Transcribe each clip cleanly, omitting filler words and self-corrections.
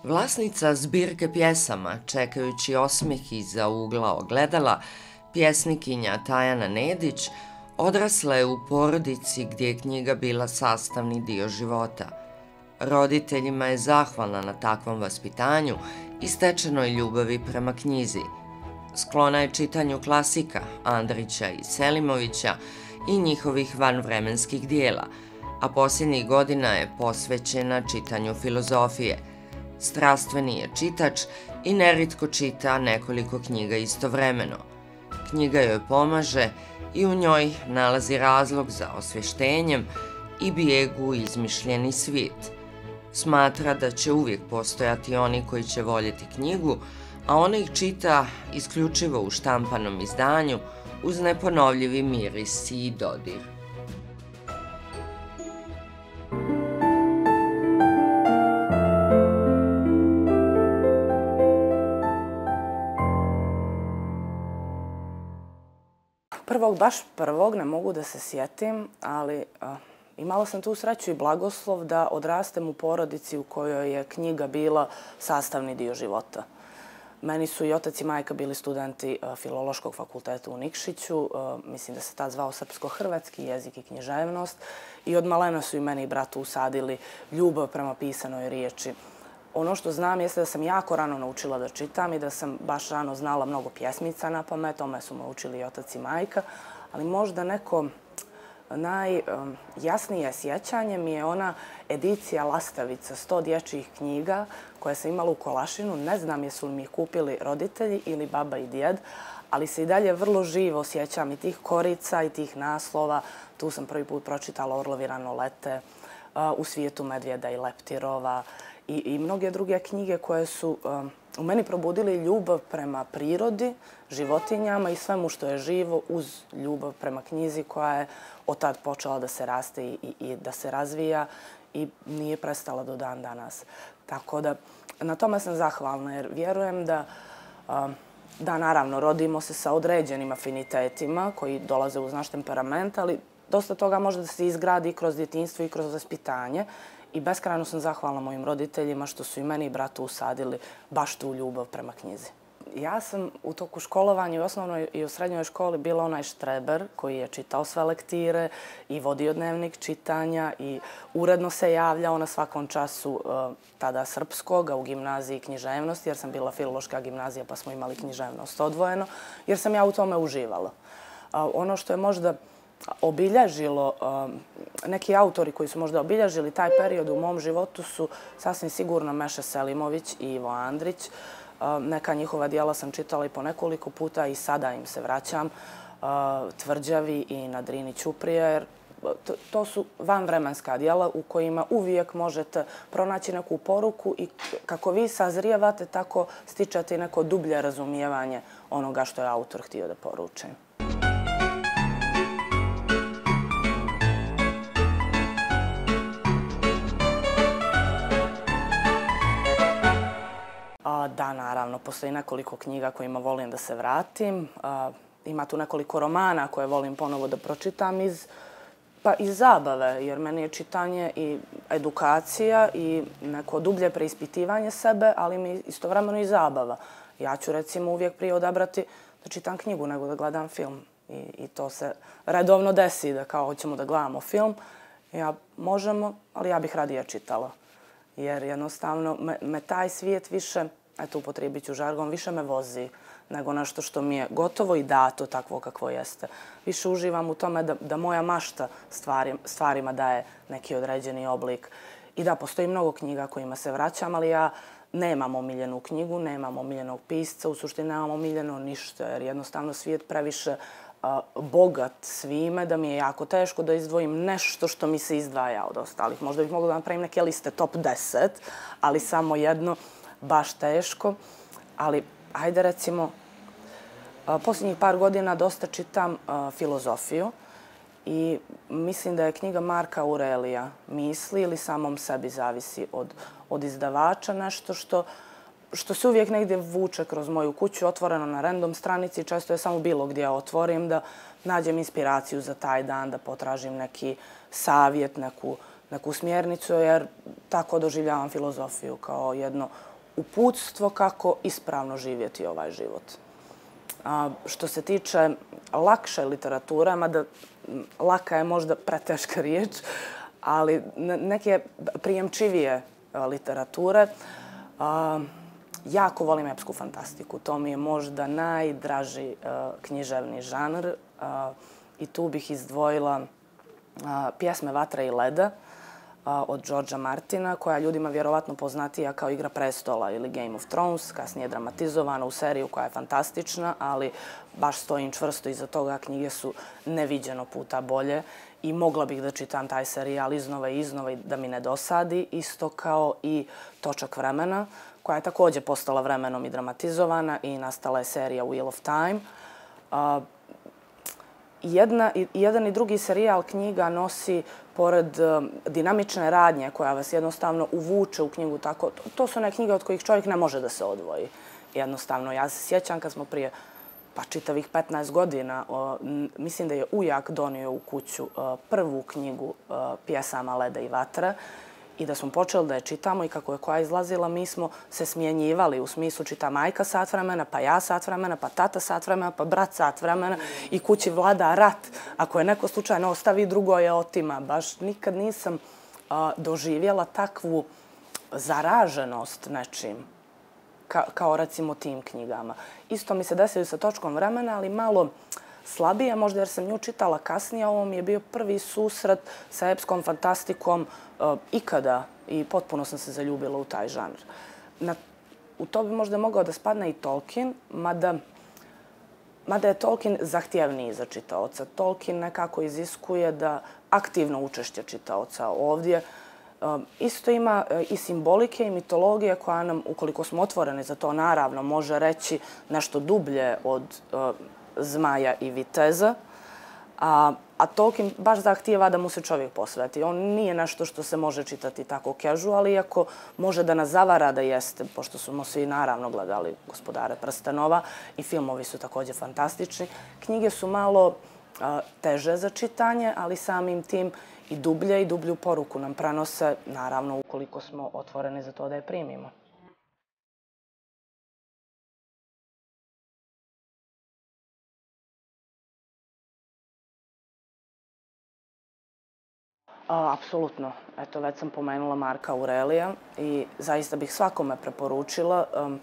Vlasnica zbirke pjesama, čekajući osmeh iza ugla ogledala, pjesnikinja Tajana Nedić, odrasla je u porodici gdje je knjiga bila sastavni dio života. Roditeljima je zahvalna na takvom vaspitanju i stečenoj ljubavi prema knjizi. Sklona je čitanju klasika Andrića i Selimovića i njihovih vanvremenskih dijela, a posljednjih godina je posvećena čitanju filozofije. Strastveni je čitač i neritko čita nekoliko knjiga istovremeno. Knjiga joj pomaže i u njoj nalazi razlog za osvještenjem i bijegu u izmišljeni svijet. Smatra da će uvijek postojati oni koji će voljeti knjigu, a ona ih čita isključivo u štampanom izdanju uz neponovljivi miris i dodir. Baš prvog ne mogu da se sjetim, ali imala sam tu sreću i blagoslov da odrastem u porodici u kojoj je knjiga bila sastavni dio života. Meni su i otac i majka bili studenti Filološkog fakulteta u Nikšiću, mislim da se tad zvao srpsko-hrvatski jezik i književnost, i od malena su i meni i bratu usadili ljubav prema pisanoj riječi. Ono što znam jeste da sam jako rano naučila da čitam i da sam baš rano znala mnogo pjesmica na pamet, tome su me učili i otac i majka, ali možda neko najjasnije sjećanje mi je ona edicija Lastavica, 100 dječjih knjiga koje sam imala u Kolašinu. Ne znam jesu li mi ih kupili roditelji ili baba i djed, ali se i dalje vrlo živo sjećam i tih korica i tih naslova. Tu sam prvi put pročitala Orlovi rano lete, U svijetu medvjeda i leptirova i mnoge druge knjige koje su u meni probudili ljubav prema prirodi, životinjama i svemu što je živo uz ljubav prema knjizi koja je od tad počela da se raste i da se razvija i nije prestala do dan danas. Tako da na tome sam zahvalna jer vjerujem da naravno rodimo se sa određenim afinitetima koji dolaze uz naš temperament, ali dosta toga može da se izgradi kroz djetinjstvo i kroz vaspitanje. I beskrajno sam zahvalna mojim roditeljima što su i meni i bratu usadili baš tu ljubav prema knjizi. Ja sam u toku školovanja u osnovnoj i u srednjoj školi bila onaj štreber koji je čitao sve lektire i vodio dnevnik čitanja i uredno se javljao na svakom času tada srpskog, a u gimnaziji književnosti, jer sam bila filološka gimnazija pa smo imali književnost odvojeno, jer sam ja u tome uživala. Ono što je možda obilježilo, neki autori koji su možda obilježili taj period u mom životu su sasvim sigurno Meša Selimović i Ivo Andrić. Neka njihova dijela sam čitala i po nekoliko puta i sada im se vraćam. Tvrđavi i Na Drini ćuprije, jer to su vanvremenska dijela u kojima uvijek možete pronaći neku poruku i kako vi sazrijevate, tako stičete i neko dublje razumijevanje onoga što je autor htio da poruči. Da, naravno, postoji nekoliko knjiga kojima volim da se vratim. Ima tu nekoliko romana koje volim ponovo da pročitam iz zabave, jer meni je čitanje i edukacija i neko dublje preispitivanje sebe, ali mi istovremeno i zabava. Ja ću recimo uvijek prije odabrati da čitam knjigu nego da gledam film. I to se redovno desi da kao hoćemo da gledamo film. Možemo, ali ja bih radije čitala. Jer jednostavno me taj svijet više, eto upotrijebit ću žargon, više me vozi nego nešto što mi je gotovo i dato takvo kakvo jeste. Više uživam u tome da moja mašta stvarima daje neki određeni oblik. I da, postoji mnogo knjiga kojima se vraćam, ali ja nemam omiljenu knjigu, nemam omiljenog pisca, u suštini nemam omiljeno ništa, jer jednostavno svijet previše bogat svime da mi je jako teško da izdvojim nešto što mi se izdvaja od ostalih. Možda bih mogla da napravim neke liste top 10, ali samo jedno baš teško. Ali, hajde recimo, posljednjih par godina dosta čitam filozofiju i mislim da je knjiga Marka Aurelija Misli ili Samom sebi zavisi od izdavača nešto što se uvijek negdje vuče kroz moju kuću, otvoreno na random stranici. Često je samo bilo gdje otvorim da nađem inspiraciju za taj dan, da potražim neki savjet, neku smjernicu, jer tako doživljavam filozofiju kao jedno uputstvo kako ispravno živjeti ovaj život. Što se tiče lakše literature, mada laka je možda preteška riječ, ali neke prijemčivije literature, jako volim epsku fantastiku. To mi je možda najdraži književni žanr i tu bih izdvojila Pjesme vatre i leda od Georgea Martina, koja je ljudima vjerovatno poznatija kao Igra prestola ili Game of Thrones, kasnije je dramatizovana u seriju koja je fantastična, ali baš stojim čvrsto iza toga, knjige su neviđeno puta bolje i mogla bih da čitam taj serijal iznova i iznova i da mi ne dosadi, isto kao i Točak vremena, koja je također postala vremenom i dramatizovana i nastala je serija Wheel of Time. Jedan i drugi serijal knjiga nosi, pored dinamične radnje koja vas jednostavno uvuče u knjigu, tako, to su one knjige od kojih čovjek ne može da se odvoji. Jednostavno, ja se sjećam kad smo prije čitavih 15 godina, mislim da je ujak donio u kuću prvu knjigu Pjesama leda i vatre i da smo počeli da je čitamo i kako je koja izlazila, mi smo se smjenjivali, u smislu čita majka sat vremena, pa ja sat vremena, pa tata sat vremena, pa brat sat vremena i kući vlada rat. Ako je neko slučajno ostavi, drugo je otima. Baš nikad nisam doživjela takvu zaraženost nečim kao recimo tim knjigama. Isto mi se desilo sa Točkom vremena, ali malo slabije, možda jer sam nju čitala kasnije. Ovo mi je bio prvi susret sa epskom fantastikom ikada i potpuno sam se zaljubila u taj žanr. U to bi možda mogao da spadne i Tolkien, mada je Tolkien zahtjevniji za čitaoca. Tolkien nekako iziskuje da aktivno učešće čitaoca ovdje. Isto ima i simbolike i mitologije koja nam, ukoliko smo otvoreni za to, naravno može reći nešto dublje od zmaja i viteza, a Tolkien baš zahtijeva da mu se čovjek posveti. On nije nešto što se može čitati tako casual, iako može da nas zavara da jeste, pošto smo svi naravno gledali Gospodare prstenova i filmovi su također fantastični. Knjige su malo teže za čitanje, ali samim tim i dublje i dublju poruku nam prenose, naravno ukoliko smo otvoreni za to da je primimo. Apsolutno. Eto, već sam pomenula Marka Aurelija i zaista bih svakome preporučila.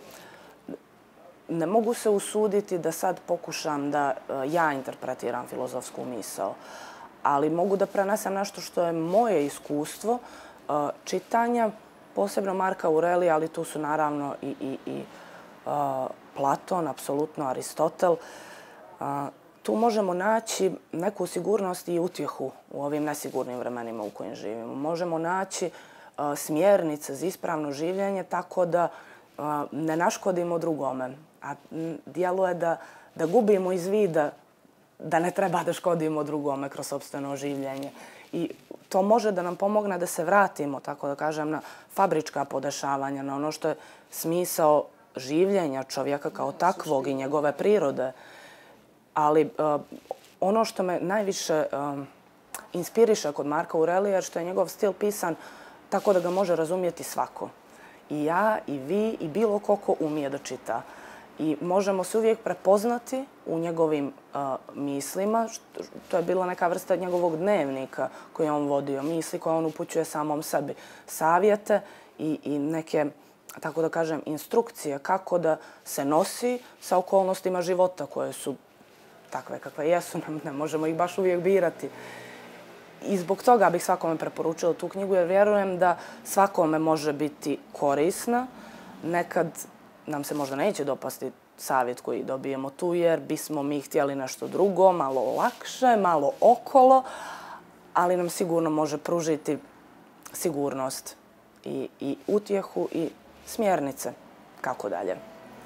Ne mogu se usuditi da sad pokušam da ja interpretiram filozofsku misao, ali mogu da prenesem nešto što je moje iskustvo čitanja, posebno Marka Aurelija, ali tu su naravno i Platon, apsolutno Aristotel. Tu možemo naći neku sigurnost i utjehu u ovim nesigurnim vremenima u kojim živimo. Možemo naći smjernice za ispravno življenje tako da ne naškodimo drugome. A djeluje da gubimo iz vida da ne treba da škodimo drugome kroz sopstveno življenje. I to može da nam pomogne da se vratimo, tako da kažem, na fabrička podešavanja, na ono što je smisao življenja čovjeka kao takvog i njegove prirode. Ali ono što me najviše inspiriše kod Marka Aurelija je što je njegov stil pisan tako da ga može razumjeti svako. I ja, i vi, i bilo ko umije da čita. I možemo se uvijek prepoznati u njegovim mislima. To je bila neka vrsta njegovog dnevnika koji je on vodio, misli koje on upućuje samom sebi, savjete i neke, tako da kažem, instrukcije kako da se nosi sa okolnostima života koje su takve kakve jesu, ne možemo ih baš uvijek birati. I zbog toga bih svakome preporučila tu knjigu, jer vjerujem da svakome može biti korisna. Nekad nam se možda neće dopasti savjet koji dobijemo tu, jer bismo mi htjeli nešto drugo, malo lakše, malo okolo, ali nam sigurno može pružiti sigurnost i utjehu i smjernice kako dalje.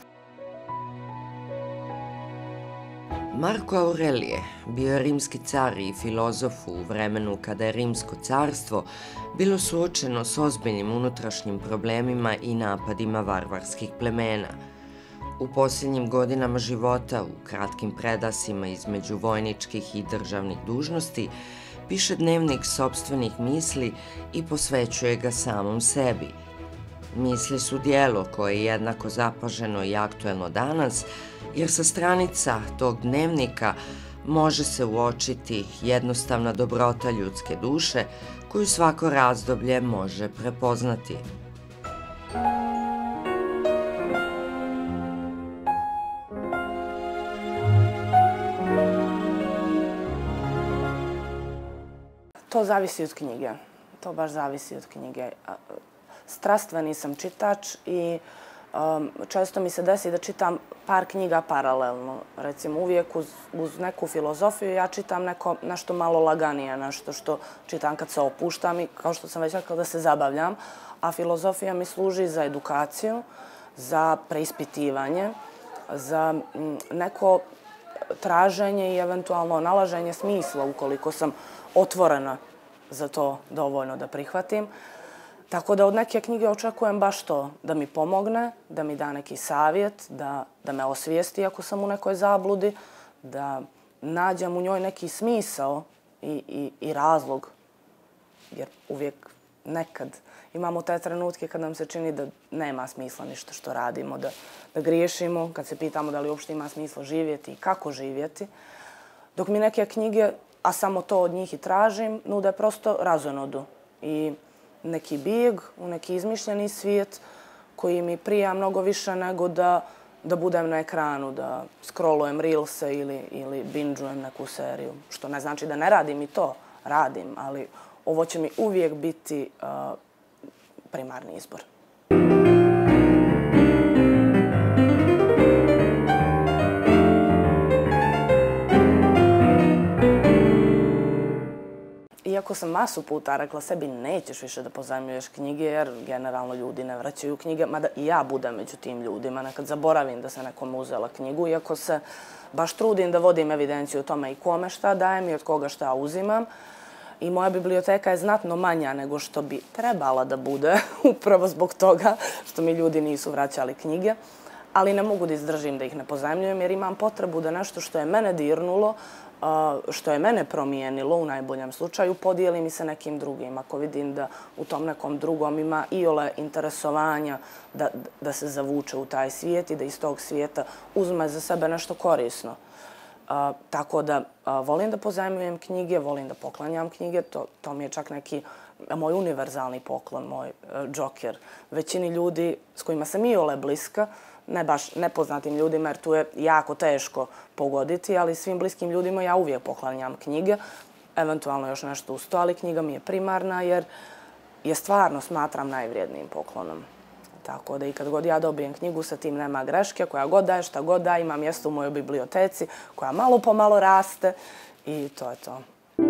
Marko Aurelije bio je rimski car i filozof u vremenu kada je Rimsko carstvo bilo suočeno s ozbiljnim unutrašnjim problemima i napadima varvarskih plemena. U posljednjim godinama života, u kratkim predasima između vojničkih i državnih dužnosti, piše dnevnik sopstvenih misli i posvećuje ga samom sebi. Misli su dijelo koje je jednako zapaženo i aktuelno danas, jer sa stranica tog dnevnika može se uočiti jednostavna dobrota ljudske duše koju svako razdoblje može prepoznati. To zavisi od knjige. To baš zavisi od knjige. Strastveni sam čitač i često mi se desi da čitam par knjiga paralelno. Recimo, uvijek uz neku filozofiju ja čitam nešto malo laganije, nešto što čitam kad se opuštam i, kao što sam već rekla, da se zabavljam. A filozofija mi služi za edukaciju, za preispitivanje, za neko traženje i eventualno nalaženje smisla ukoliko sam otvorena za to dovoljno da prihvatim. Tako da od neke knjige očekujem baš to, da mi pomogne, da mi da neki savjet, da me osvijesti ako sam u nekoj zabludi, da nađem u njoj neki smisao i razlog. Jer uvijek nekad imamo te trenutke kad nam se čini da nema smisla ništa što radimo, da griješimo, kad se pitamo da li uopšte ima smisla živjeti i kako živjeti. Dok mi neke knjige, a samo to od njih i tražim, nude prosto razonodu i neki bijeg u neki izmišljeni svijet koji mi prija mnogo više nego da budem na ekranu, da scrollujem reelse ili binge-ujem neku seriju. Što ne znači da ne radim i to, radim, ali ovo će mi uvijek biti primarni izbor. Iako sam masu puta rekla sebi nećeš više da pozajmljuješ knjige jer generalno ljudi ne vraćaju knjige, mada i ja budem među tim ljudima. Nekad zaboravim da se nekom uzela knjigu, iako se baš trudim da vodim evidenciju o tome i kome šta dajem i od koga šta uzimam. I moja biblioteka je znatno manja nego što bi trebala da bude, upravo zbog toga što mi ljudi nisu vraćali knjige. Ali ne mogu da izdržim da ih ne pozajmljujem jer imam potrebu da nešto što je mene dirnulo, što je mene promijenilo u najboljem slučaju, podijelim i sa nekim drugim. Ako vidim da u tom nekom drugom ima iole interesovanja da se zavuče u taj svijet i da iz tog svijeta uzme za sebe nešto korisno. Tako da volim da pozajmljujem knjige, volim da poklanjam knjige. To mi je čak neki moj univerzalni poklon, moj džoker. Većini ljudi s kojima sam iole bliska, ne baš nepoznatim ljudima jer tu je jako teško pogoditi, ali svim bliskim ljudima ja uvijek poklanjam knjige, eventualno još nešto uz to, ali knjiga mi je primarna jer je stvarno smatram najvrijednijim poklonom. Tako da i kad god ja dobijem knjigu sa tim nema greške, koja god daje, šta god daje, ima mjesto u mojoj biblioteci koja malo po malo raste i to je to.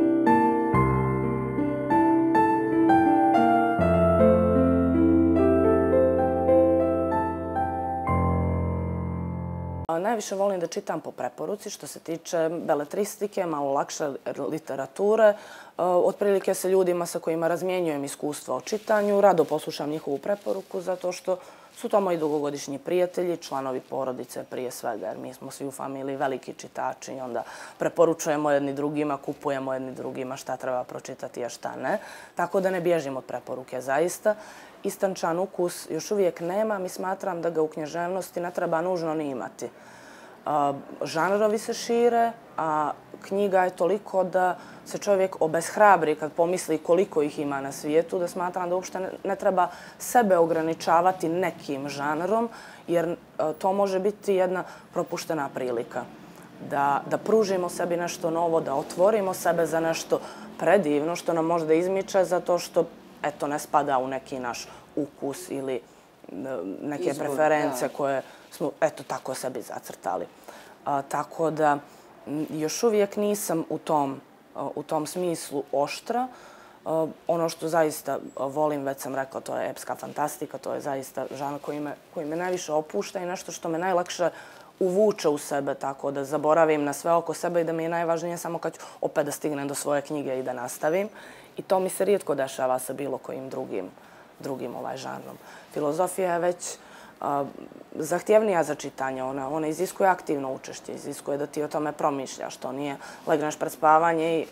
Najviše volim da čitam po preporuci što se tiče beletristike, malo lakše literature. Otprilike se ljudima sa kojima razmjenjujem iskustva o čitanju, rado poslušam njihovu preporuku zato što su to moji dugogodišnji prijatelji, članovi porodice prije svega, jer mi smo svi u familiji veliki čitači i onda preporučujemo jedni drugima, kupujemo jedni drugima šta treba pročitati, a šta ne. Tako da ne bježim od preporuke zaista. Istančan ukus još uvijek nemam i smatram da ga u književnosti ne treba nužno ni imati. Žanrovi se šire, a knjiga je toliko da se čovjek obeshrabri kad pomisli koliko ih ima na svijetu, da smatram da uopšte ne treba sebe ograničavati nekim žanrom, jer to može biti jedna propuštena prilika. Da pružimo sebi nešto novo, da otvorimo sebe za nešto predivno što nam možda izmiče zato što eto, ne spada u neki naš ukus ili neke preference koje smo, eto, tako sebi zacrtali. Tako da još uvijek nisam u tom smislu oštra. Ono što zaista volim, već sam rekla, to je epska fantastika, to je zaista žanr koji me najviše opušta i nešto što me najlakše uvuče u sebe, tako da zaboravim na sve oko sebe i da mi je najvažnije samo kad ću opet da stignem do svoje knjige i da nastavim. I to mi se rijetko dešava sa bilo kojim drugim žanrom. Filozofija je već zahtjevnija za čitanje. Ona iziskuje aktivno učešće, iziskuje da ti o tome promišljaš. To nije legneš pred spavanje i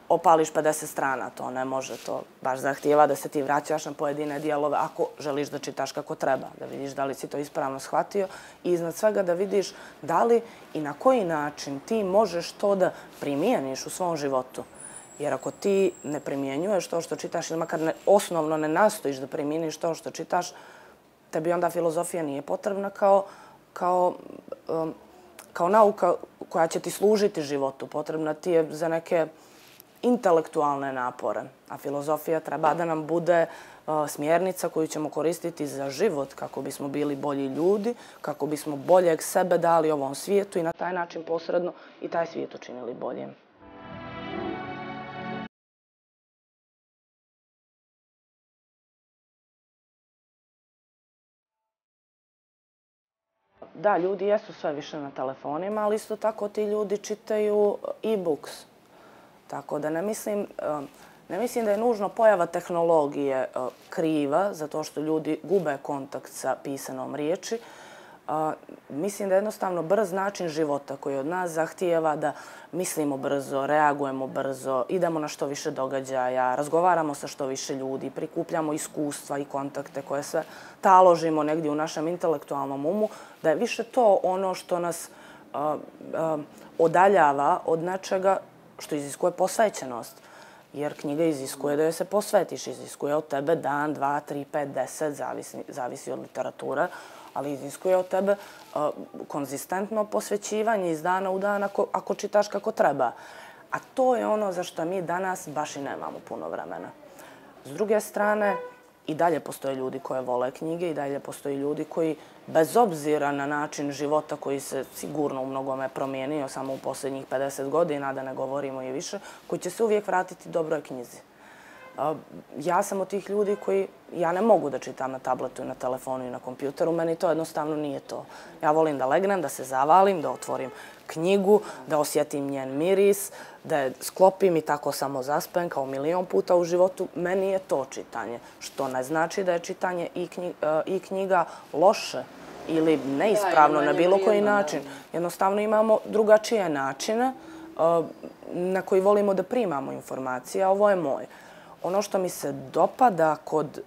opališ 50 strana, to ne može, to baš zahtijeva da se ti vraćaš na pojedine dijelove ako želiš da čitaš kako treba, da vidiš da li si to ispravno shvatio i iznad svega da vidiš da li i na koji način ti možeš to da primijeniš u svom životu. Jer ako ti ne primjenjuješ to što čitaš ili makar osnovno ne nastojiš da primjeniš to što čitaš, tebi onda filozofija nije potrebna kao nauka koja će ti služiti životu. Potrebna ti je za neke intelektualne napore. A filozofija treba da nam bude smjernica koju ćemo koristiti za život kako bismo bili bolji ljudi, kako bismo boljeg sebe dali ovom svijetu i na taj način posredno i taj svijet učinili boljim. Da, ljudi jesu sve više na telefonima, ali isto tako ti ljudi čitaju e-books. Tako da ne mislim da je nužno pojava tehnologije kriva, zato što ljudi gube kontakt sa pisanom riječi. Mislim da je jednostavno brz način života koji od nas zahtijeva da mislimo brzo, reagujemo brzo, idemo na što više događaja, razgovaramo sa što više ljudi, prikupljamo iskustva i kontakte koje sve taložimo negdje u našem intelektualnom umu, da je više to ono što nas odaljava od nečega što iziskuje posvećenost. Jer knjiga iziskuje da joj se posvetiš, iziskuje od tebe dan, 2, 3, 5, 10, zavisi od literature, ali iziskuje od tebe konzistentno posvećivanje iz dana u dan ako čitaš kako treba. A to je ono za što mi danas baš i nemamo puno vremena. S druge strane, i dalje postoje ljudi koji vole knjige, i dalje postoje ljudi koji, bez obzira na način života koji se sigurno u mnogome promijenio samo u posljednjih 50 godina, da ne govorimo i više, koji će se uvijek vratiti dobroj knjizi. Ja sam od tih ljudi koji, ja ne mogu da čitam na tabletu, na telefonu i na kompjuteru, meni to jednostavno nije to. Ja volim da legnem, da se zavalim, da otvorim knjigu, da osjetim njen miris, da je sklopim i tako samo zaspem kao milion puta u životu. Meni je to čitanje, što ne znači da je čitanje i knjiga loše ili neispravno na bilo koji način. Jednostavno imamo drugačije načine na koji volimo da primamo informacije, a ovo je moj. Ono što mi se dopada kod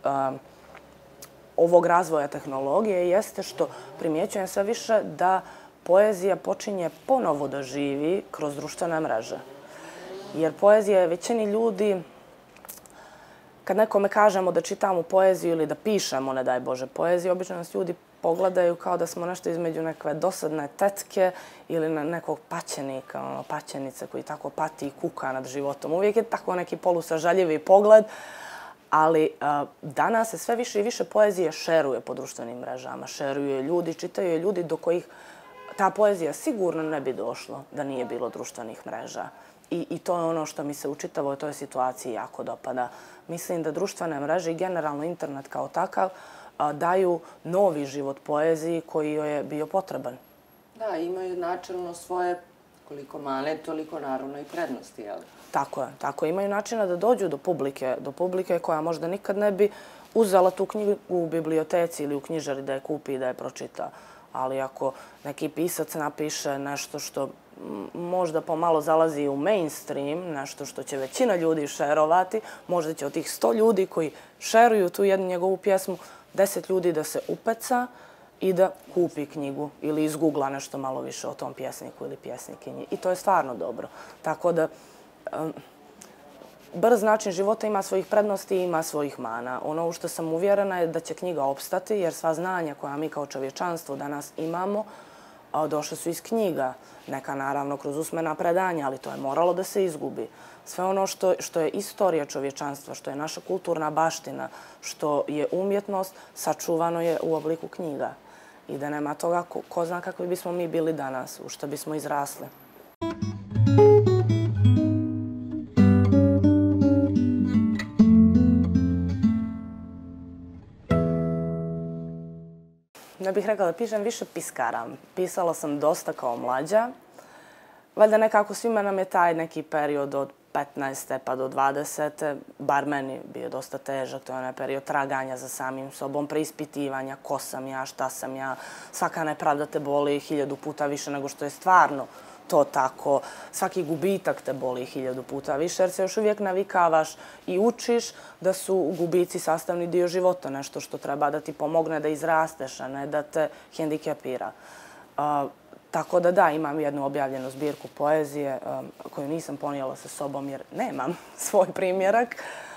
ovog razvoja tehnologije jeste što primjećujem sve više da poezija počinje ponovo da živi kroz društvene mreže. Jer poezija je većini ljudi, kad nekome kažemo da čitamo poeziju ili da pišemo, ne daj Bože, poeziju, obično nas ljudi pogledaju kao da smo nešto između nekve dosadne tetke ili nekog paćenika, paćenice koji tako pati i kuka nad životom. Uvijek je tako neki polusažaljivi pogled, ali danas se sve više i više poezije šeruje po društvenim mrežama. Šeruje ljudi, čitaju je ljudi do kojih ta poezija sigurno ne bi došlo da nije bilo društvenih mreža. I to je ono što mi se u čitavoj toj situaciji jako dopada. Mislim da društvene mreže i generalno internet kao takav daju novi život poeziji koji joj je bio potreban. Da, imaju načelno svoje, koliko mane, toliko naravno i prednosti, jel? Tako je, tako. Imaju načina da dođu do publike koja možda nikad ne bi uzela tu knjigu u biblioteci ili u knjižari da je kupi i da je pročita. Ali ako neki pisac napiše nešto što možda pomalo zalazi u mainstream, nešto što će većina ljudi šerovati, možda će od tih 100 ljudi koji šeruju tu jednu njegovu pjesmu, 10 ljudi da se upeca i da kupi knjigu ili izgoogla nešto malo više o tom pjesniku ili pjesnikinji. I to je stvarno dobro. Tako da brz način života ima svojih prednosti i ima svojih mana. Ono u što sam uvjerena je da će knjiga opstati, jer sva znanja koja mi kao čovječanstvo danas imamo došle su iz knjiga. Neka naravno kroz usmena predanja, ali to je moralo da se izgubi. Sve ono što je istorija čovječanstva, što je naša kulturna baština, što je umjetnost, sačuvano je u obliku knjiga. I da nema toga, ko zna kakvi bismo mi bili danas, u što bismo izrasli. Ne bih rekla da pišem, više piskaram. Pisala sam dosta kao mlađa. Valjda nekako svima nam je taj neki period od 15. pa do 20. Bar meni bio dosta težak. To je onaj period traganja za samim sobom, preispitivanja ko sam ja, šta sam ja. Svaka nepravda te boli 1000 puta više nego što je stvarno to tako. Svaki gubitak te boli 1000 puta više jer se još uvijek navikavaš i učiš da su gubici sastavni dio života, nešto što treba da ti pomogne da izrasteš, a ne da te hendikepira. Tako da, imam jednu objavljenu zbirku poezije koju nisam ponijela sa sobom jer nemam svoj primjerak.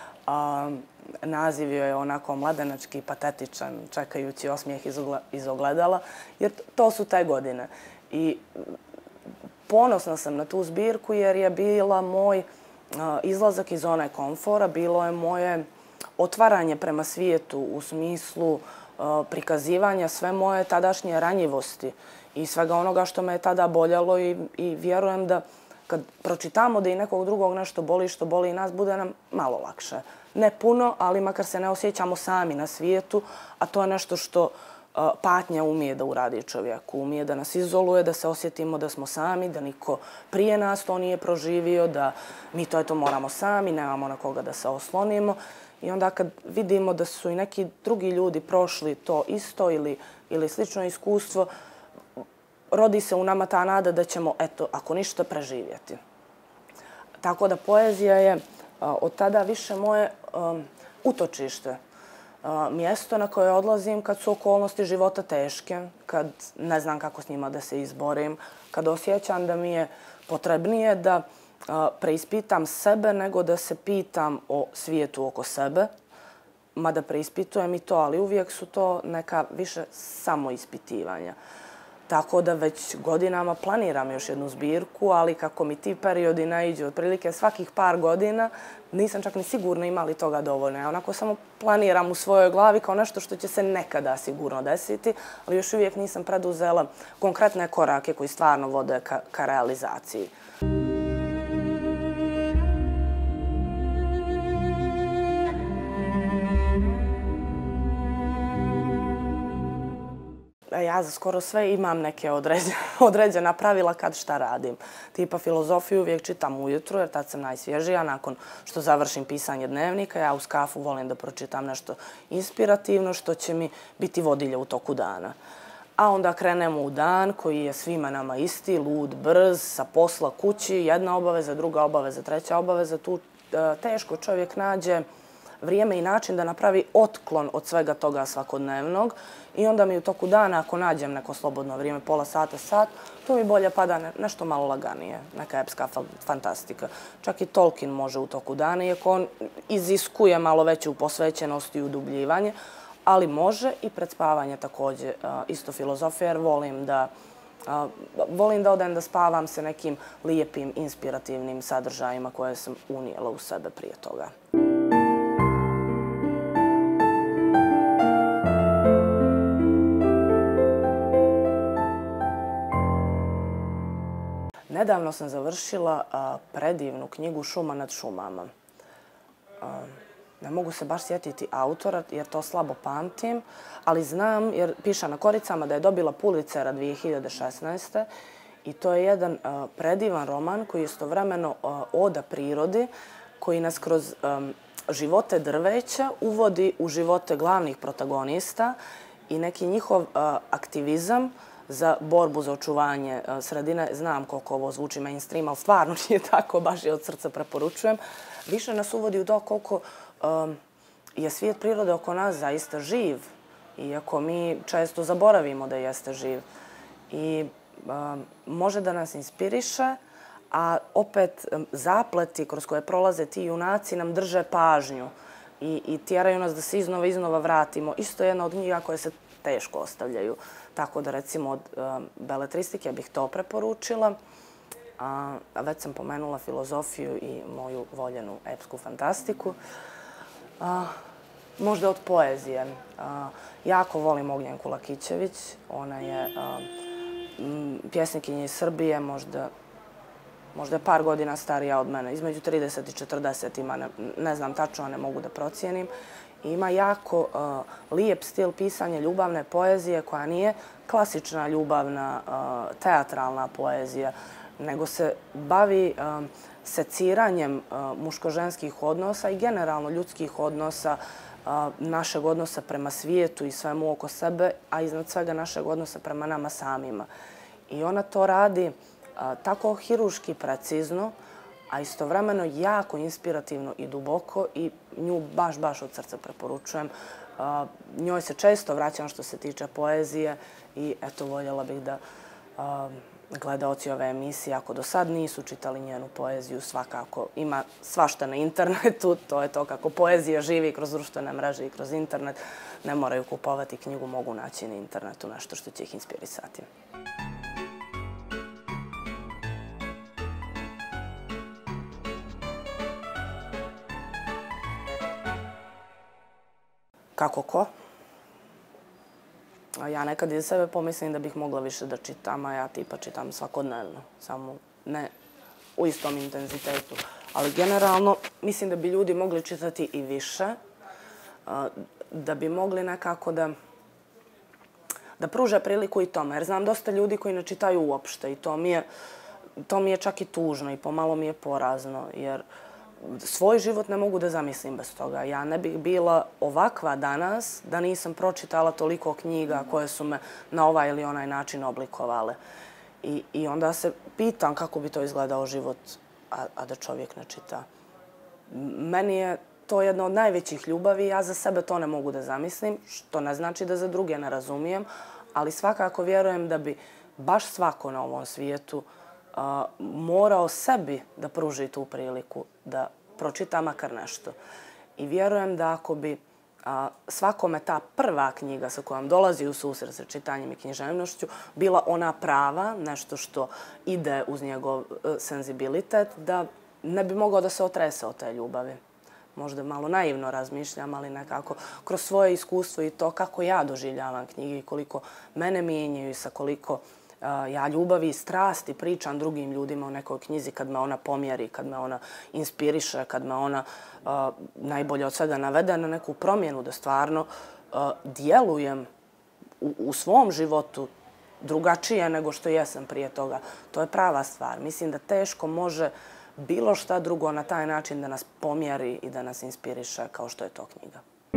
Naziv joj je onako mladenački, patetičan, čekajući osmijeh iz ogledala, jer to su te godine. I ponosna sam na tu zbirku jer je bila moj izlazak iz zone komfora, bilo je moje otvaranje prema svijetu u smislu prikazivanja sve moje tadašnje ranjivosti i svega onoga što me je tada boljalo i vjerujem da kad pročitamo da i nekog drugog nešto boli što boli i nas, bude nam malo lakše. Ne puno, ali makar se ne osjećamo sami na svijetu, a to je nešto što patnja umije da uradi čovjeku. Umije da nas izoluje, da se osjetimo da smo sami, da niko prije nas to nije proživio, da mi to moramo sami, nemamo na koga da se oslonimo. I onda kad vidimo da su i neki drugi ljudi prošli to isto ili slično iskustvo, rodi se u nama ta nada da ćemo, eto, ako ništa, preživjeti. Tako da poezija je od tada više moje utočište. Mjesto na koje odlazim kad su okolnosti života teške, kad ne znam kako s njima da se izborim, kad osjećam da mi je potrebnije da preispitam sebe nego da se pitam o svijetu oko sebe. Mada preispitujem i to, ali uvijek su to neka više samoispitivanja. Tako da već godinama planiram još jednu zbirku, ali kako mi ti periodi naiđu otprilike svakih par godina, nisam čak ni sigurna ima li toga dovoljno. Ja onako samo planiram u svojoj glavi kao nešto što će se nekada sigurno desiti, ali još uvijek nisam preduzela konkretne korake koji stvarno vode ka realizaciji. Ja za skoro sve imam neke određena pravila kad šta radim. Tipa filozofiju uvijek čitam ujutru jer tad sam najsvježija. Nakon što završim pisanje dnevnika, ja uz kafu volim da pročitam nešto inspirativno što će mi biti vodilja u toku dana. A onda krenemo u dan koji je svima nama isti, lud, brz, sa posla kući, jedna obaveza, druga obaveza, treća obaveza. Tu teško čovjek nađe vrijeme i način da napravi otklon od svega toga svakodnevnog i onda mi u toku dana, ako nađem neko slobodno vrijeme, pola sata, sat, to mi bolje pada nešto malo laganije, neka epska fantastika. Čak i Tolkien može u toku dana, iako on iziskuje malo veću posvećenost i udubljivanje, ali može i pred spavanje također isto filozofija, jer volim da odem da spavam se nekim lijepim, inspirativnim sadržajima koje sam unijela u sebe prije toga. Nedavno sam završila predivnu knjigu Šuma nad šumama. Ne mogu se baš sjetiti autora jer to slabo pamtim, ali znam jer piše na koricama da je dobila Pulitzera 2016. I to je jedan predivan roman koji je istovremeno oda prirodi, koji nas kroz živote drveća uvodi u živote glavnih protagonista i neki njihov aktivizam za borbu za očuvanje sredine. Znam koliko ovo zvuči mainstream, ali stvarno nije tako, baš je od srca preporučujem. Više nas uvodi u to koliko je svijet prirode oko nas zaista živ, iako mi često zaboravimo da jeste živ. I može da nas inspiriše, a opet zapleti kroz koje prolaze ti junaci nam drže pažnju i tjeraju nas da se iznova vratimo. Isto je jedna od knjiga koje se teško ostavljaju. Tako da, recimo, od beletristike bih to preporučila. Već sam pomenula filozofiju i moju voljenu epsku fantastiku. Možda od poezije. Jako volim Ognjenku Lakićević. Ona je pjesnikinja iz Srbije, možda je par godina starija od mene. Između 30 i 40 ima, ne znam tačno, ne mogu da procijenim. Ima jako lijep stil pisanja ljubavne poezije koja nije klasična ljubavna teatralna poezija, nego se bavi seciranjem muško-ženskih odnosa i generalno ljudskih odnosa, našeg odnosa prema svijetu i svemu oko sebe, a iznad svega našeg odnosa prema nama samima. I ona to radi tako hiruški precizno, a istovremeno jako inspirativno i duboko i nju baš od srca preporučujem. Njoj se često vraćam što se tiče poezije i eto, voljela bih da gledaoci ove emisije, ako do sad nisu čitali njenu poeziju, svakako ima svašta na internetu, to je to kako poezija živi kroz društvene mreže i kroz internet. Ne moraju kupovati knjigu, mogu naći na internetu nešto što će ih inspirisati. Kako ko? Ja nekad iz sebe pomislim da bih mogla više da čitam, a ja tipa čitam svakodnevno, samo ne u istom intenzitetu. Ali generalno mislim da bi ljudi mogli čitati i više, da bi mogli nekako da pruže priliku i tome. Jer znam dosta ljudi koji ne čitaju uopšte i to mi je čak i tužno i pomalo mi je porazno, jer svoj život ne mogu da zamislim bez toga. Ja ne bih bila ovakva danas da nisam pročitala toliko knjiga koje su me na ovaj ili onaj način oblikovale. I onda se pitam kako bi to izgledao život, a da čovjek ne čita. Meni je to jedna od najvećih ljubavi, ja za sebe to ne mogu da zamislim, što ne znači da za druge ne razumijem, ali svakako vjerujem da bi baš svako na ovom svijetu morao sebi da pruži tu priliku da pročita makar nešto. I vjerujem da ako bi svakome ta prva knjiga sa kojom dolazi u susret sa čitanjem i književnošću bila ona prava, nešto što ide uz njegov senzibilitet, da ne bi mogao da se otrese od te ljubavi. Možda malo naivno razmišljam, ali nekako kroz svoje iskustvo i to kako ja doživljavam knjige i koliko mene mijenjaju i sa koliko ja ljubavi i strasti pričam drugim ljudima o nekoj knjizi kad me ona pomjeri, kad me ona inspiriše, kad me ona najbolje od svega navede na neku promjenu, da stvarno djelujem u svom životu drugačije nego što jesam prije toga. To je prava stvar. Mislim da teško može bilo šta drugo na taj način da nas pomjeri i da nas inspiriše kao što je to knjiga.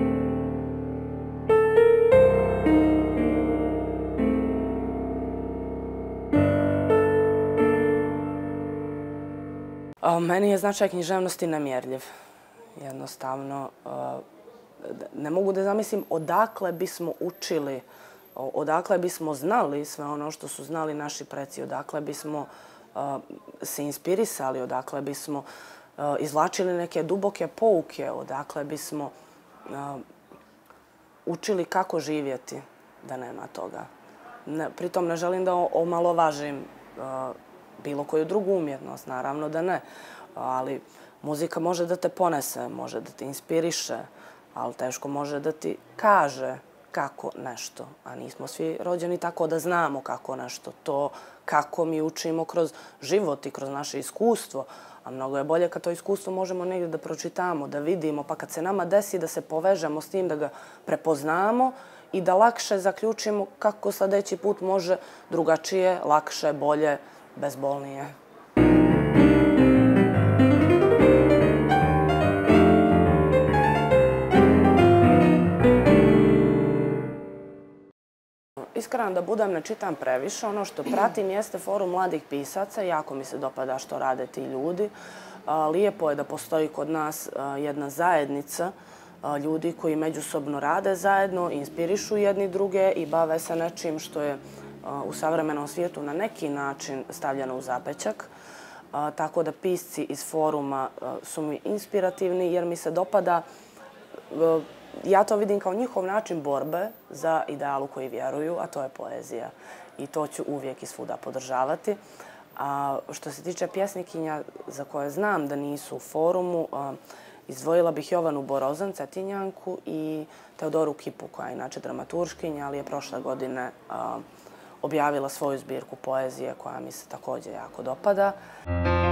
Meni je značaj književnosti nemjerljiv. Jednostavno, ne mogu da zamislim odakle bismo učili, odakle bismo znali sve ono što su znali naši preci, odakle bismo se inspirisali, odakle bismo izvlačili neke duboke pouke, odakle bismo učili kako živjeti da nema toga. Pritom ne želim da omalovažim bilo koju drugu umjetnost, naravno da ne, ali muzika može da te ponese, može da te inspiriše, ali teško može da ti kaže kako nešto, a nismo svi rođeni tako da znamo kako nešto. To kako mi učimo kroz život i kroz naše iskustvo, a mnogo je bolje kad to iskustvo možemo negdje da pročitamo, da vidimo, pa kad se nama desi da se povežemo s tim, da ga prepoznamo i da lakše zaključimo kako sljedeći put može drugačije, lakše, bolje, bezbolnije. Iskreno da budem, ne čitam previše. Ono što pratim jeste forum mladih pisaca. Jako mi se dopada što rade ti ljudi. Lijepo je da postoji kod nas jedna zajednica ljudi koji međusobno rade zajedno, inspirišu jedni druge i bave se nečim što je u savremenom svijetu na neki način stavljeno u zapećak. Tako da pisci iz foruma su mi inspirativni jer mi se dopada, ja to vidim kao njihov način borbe za idealu koji vjeruju, a to je poezija. I to ću uvijek i svuda podržavati. A što se tiče pjesnikinja za koje znam da nisu u forumu, izdvojila bih Jovanu Borozan, Cetinjanku i Teodoru Kipu, koja je inače dramaturškinja, ali je prošle godine objavila svoju zbirku poezije koja mi se također jako dopada.